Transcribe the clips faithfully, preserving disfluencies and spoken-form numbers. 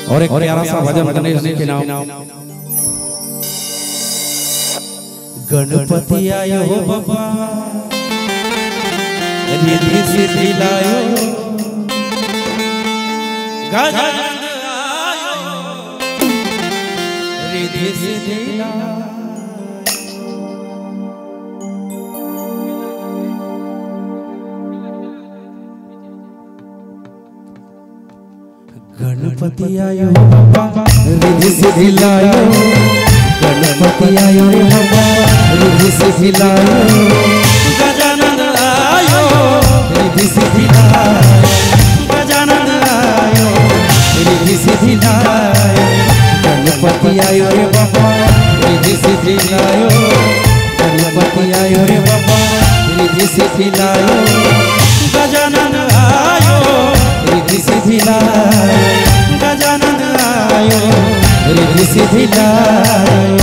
और एक प्यारा सा भजन गणेश जी के नाम। गणपति आयो बाबा रिद्धि सिद्धि लायो, गजानन आयो रिद्धि सिद्धि लायो। गणपति आयो बाबा रिद्धि सिद्धि लायो, गणपति आयो रे बाबा रिद्धि सिद्धि लायो, गजानन आयो रिद्धि सिद्धि लायो, गजानन आयो रिद्धि सिद्धि लायो। गणपति आयो रे बाबा रिद्धि सिद्धि लायो, गणपति आयो रे बाबा रिद्धि सिद्धि लायो, गजानन आयो रिद्धि सिद्धि लायो, गजानन आयो रिद्धि सिद्धि लायो।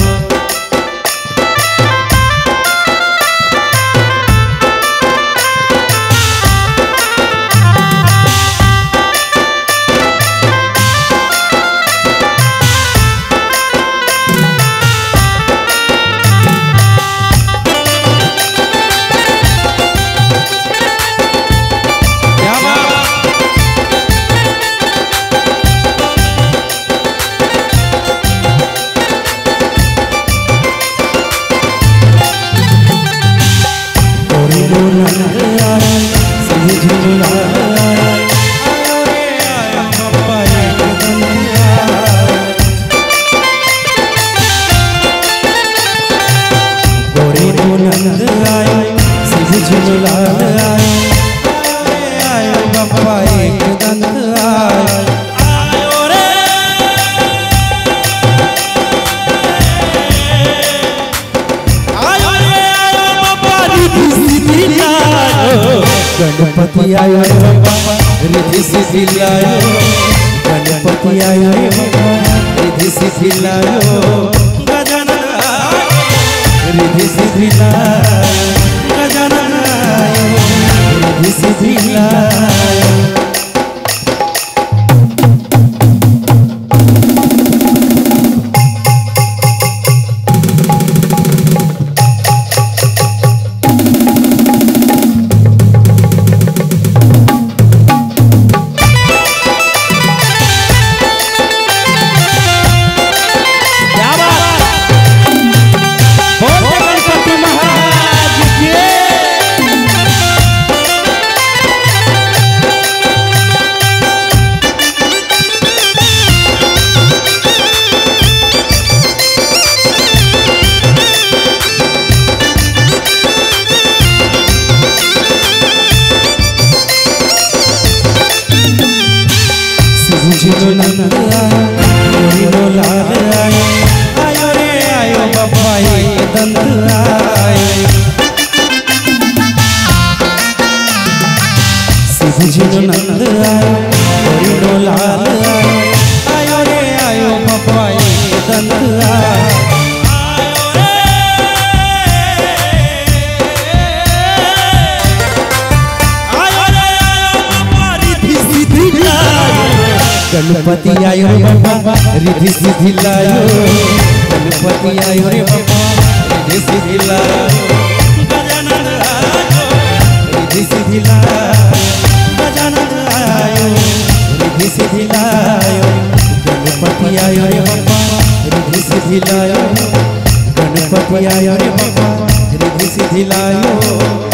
गणपति आयो रे बाबा रिद्धि सिद्धि लायो, गणपति आयो रे बाबा रिद्धि सिद्धि लायो, गजानन आयो रिद्धि सिद्धि लायो, गजानन आयो रिद्धि सिद्धि लायो। आयो रे आयो बाबा एक दंत आयो, सिद्धू नंद आयो नो लाल आयो, आयो रे आयो बाबा एक दंत आयो। गणपति आयो रे बाबा रिद्धि सिद्धि लायो, गणपति आयो रे बाबा रिद्धि सिद्धि लायो, गजानन आयो रिद्धि सिद्धि लायो, गजानन आयो रिद्धि सिद्धि लायो। गणपति आयो रे बाबा रिद्धि सिद्धि लायो, गणपति आयो रे बाबा रिद्धि सिद्धि लायो।